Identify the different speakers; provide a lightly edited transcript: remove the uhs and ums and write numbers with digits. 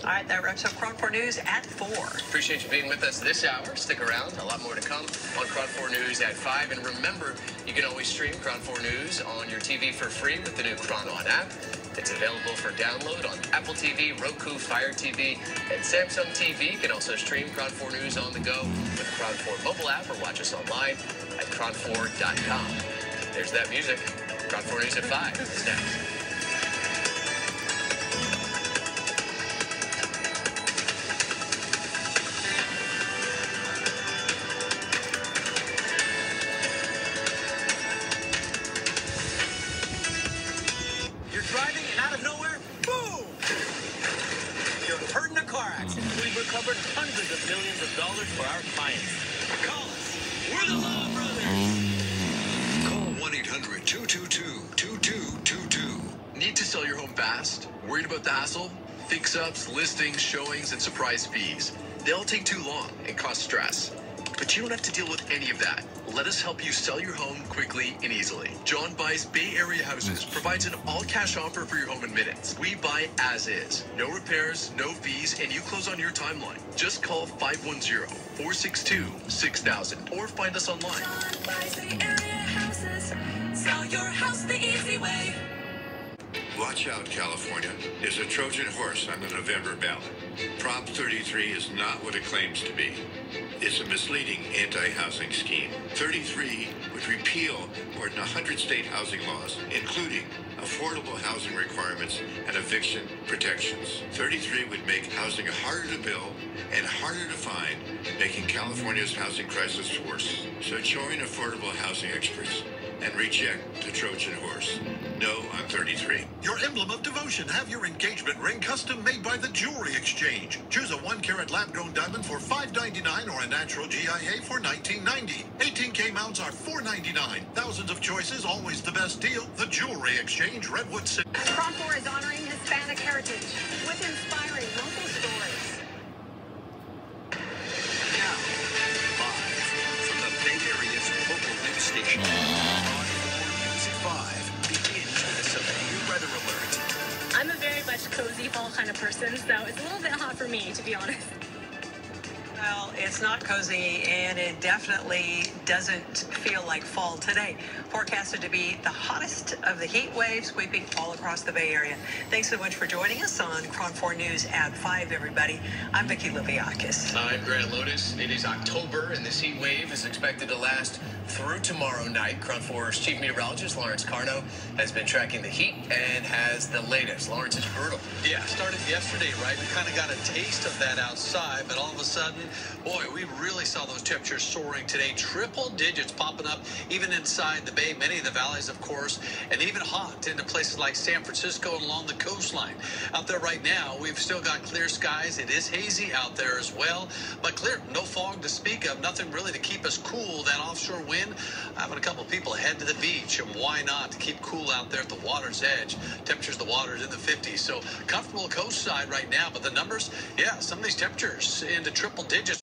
Speaker 1: All right, that wraps up KRON 4 News at 4.
Speaker 2: Appreciate you being with us this hour. Stick around. A lot more to come on KRON 4 News at 5. And remember, you can always stream KRON 4 News on your TV for free with the new KRON On app. It's available for download on Apple TV, Roku, Fire TV, and Samsung TV. You can also stream KRON 4 News on the go with the KRON 4 mobile app or watch us online at KRON4.com. There's that music. KRON 4 News at 5 is next.
Speaker 3: Driving and out of nowhere, boom! You're hurt in a car accident. We've recovered hundreds of millions of dollars for our clients. Call us. We're the Law Brothers.
Speaker 4: Call 1-800-222-2222.
Speaker 5: Need to sell your home fast? Worried about the hassle? Fix-ups, listings, showings, and surprise fees. They all take too long and cause stress. But you don't have to deal with any of that. Let us help you sell your home quickly and easily. John Buys Bay Area Houses provides an all-cash offer for your home in minutes. We buy as is. No repairs, no fees, and you close on your timeline. Just call 510-462-6000 or find us online.
Speaker 6: John Buys Bay Area Houses. Sell your house the easy way.
Speaker 4: Watch out, California. There's a Trojan horse on the November ballot. Prop 33 is not what it claims to be. It's a misleading anti-housing scheme. 33 would repeal more than 100 state housing laws, including affordable housing requirements and eviction protections. 33 would make housing harder to build and harder to find, making California's housing crisis worse. So join affordable housing experts and reject the Trojan horse. No on 33.
Speaker 7: Your emblem of devotion. Have your engagement ring custom made by the Jewelry Exchange. Choose a 1-carat lab-grown diamond for $5.99 or a natural GIA for $19.90. 18K mounts are $4.99. Thousands of choices, always the best deal. The Jewelry Exchange, Redwood City.
Speaker 8: KRON 4 is honoring Hispanic heritage with inspiring local stories.
Speaker 4: Now, live from the Bay Area's local news station, KRON 4 News at 5 begins with a severe weather alert.
Speaker 8: I'm a very much cozy fall kind of person, so it's a little bit hot for me, to be honest.
Speaker 1: Well, it's not cozy, and it definitely doesn't feel like fall today. Forecasted to be the hottest of the heat wave sweeping all across the Bay Area. Thanks so much for joining us on KRON 4 News at 5, everybody. I'm Vicki Liviakis.
Speaker 2: I'm Grant Lotus. It is October, and this heat wave is expected to last through tomorrow night. KRON 4's chief meteorologist, Lawrence Carno, has been tracking the heat and has the latest. Lawrence, it's brutal.
Speaker 3: Yeah, started yesterday, right? We kind of got a taste of that outside, but all of a sudden, boy, we really saw those temperatures soaring today. Triple digits popping up even inside the Bay, many of the valleys, of course, and even hot into places like San Francisco and along the coastline. Out there right now, we've still got clear skies. It is hazy out there as well, but clear. No fog to speak of. Nothing really to keep us cool. That offshore wind having a couple of people head to the beach, and why not, to keep cool out there at the water's edge. Temperatures, the water's in the 50s, so comfortable coast side right now, but the numbers, yeah, some of these temperatures into triple digits.